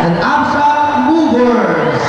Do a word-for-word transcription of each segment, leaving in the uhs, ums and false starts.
and Abstract Movers.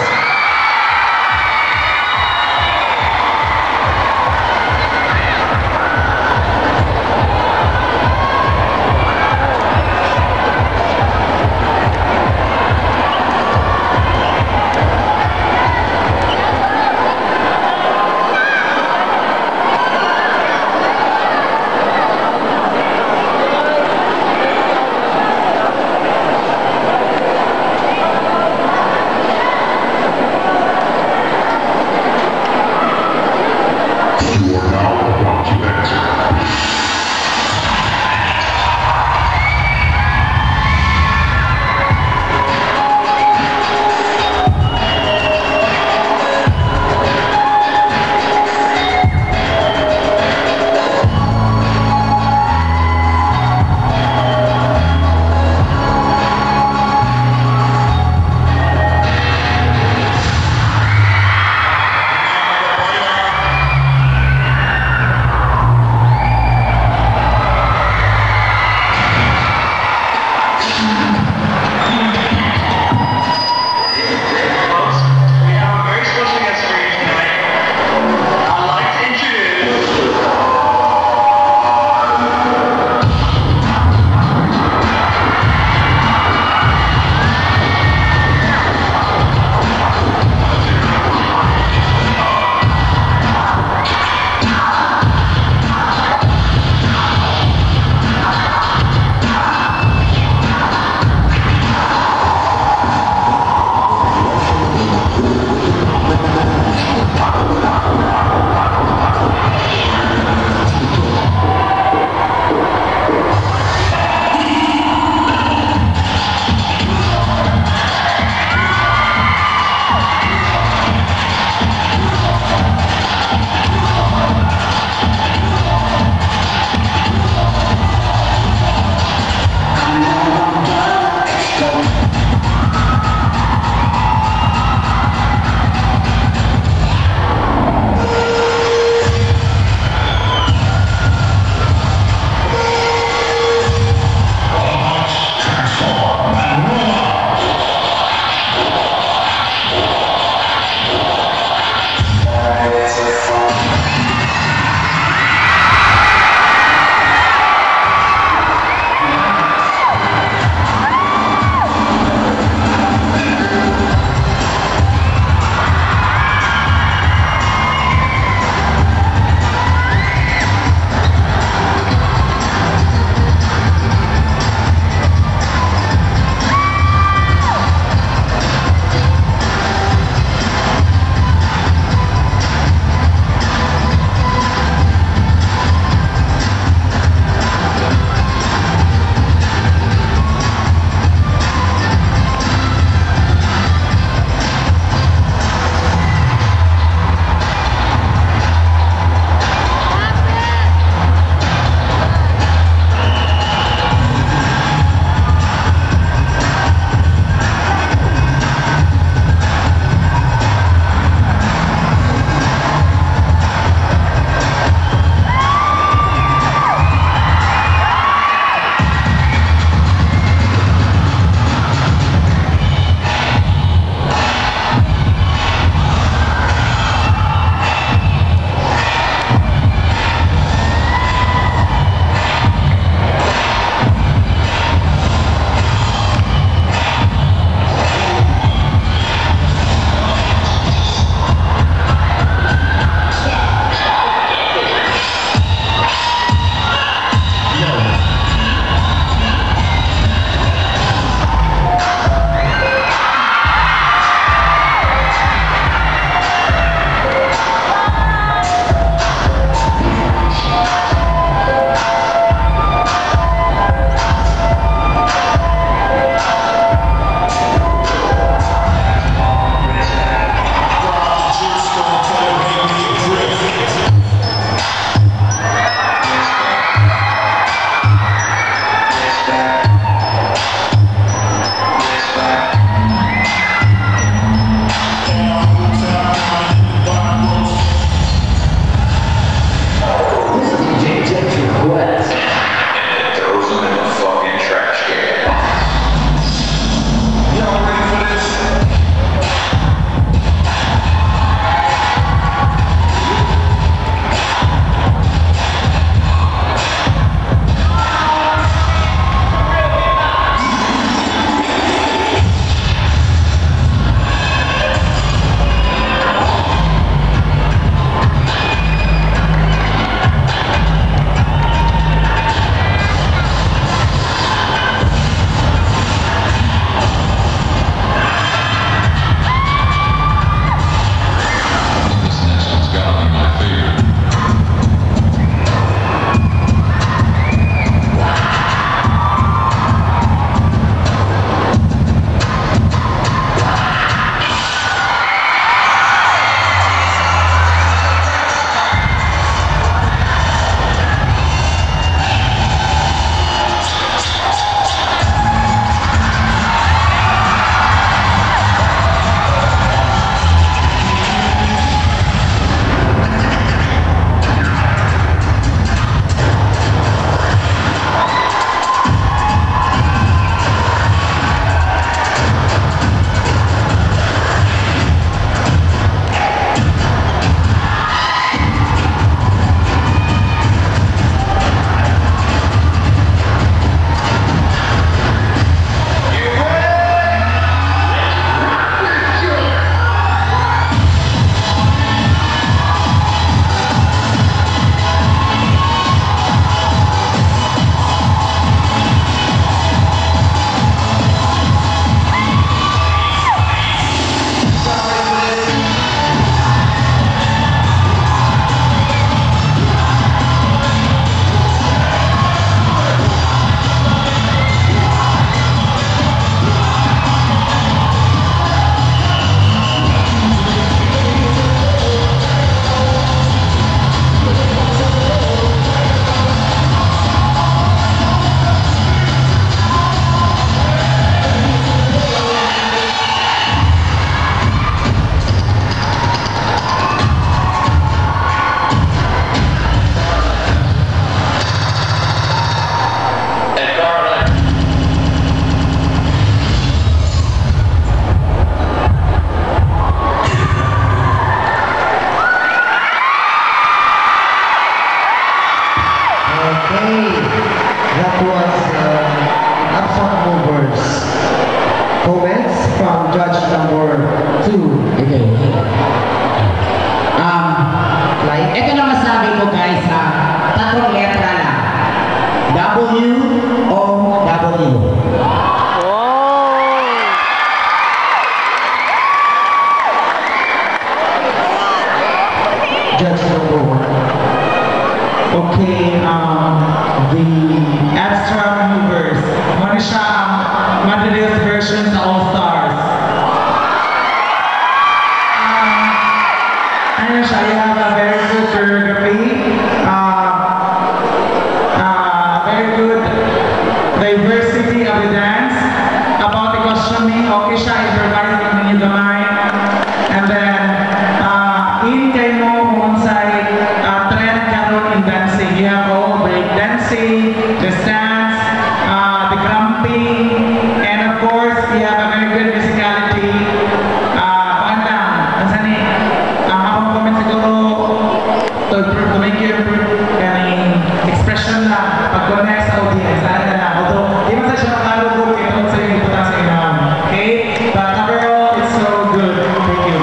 okay siya if you're guys in the mind. And then, uh, in kay mo kung unsay uh, trend karon in dancing. You have all break dancing, the stance, uh, the cramping, and of course, you have a very good physicality. Uh, paanda, nasa ni, ang akong comment siguro, to improve, to make you improve, kaning expression na pag-connect sa audience. Dahil na lang, although, di man sa siya makalugog, ito sa yung iputan sa inyo. Okay? But overall, it's so good. Thank you.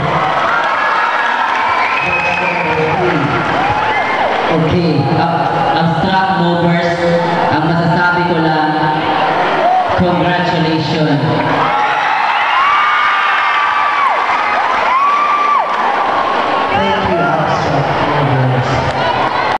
Okay, ab abstract movers, ang masasabi ko lang, congratulations.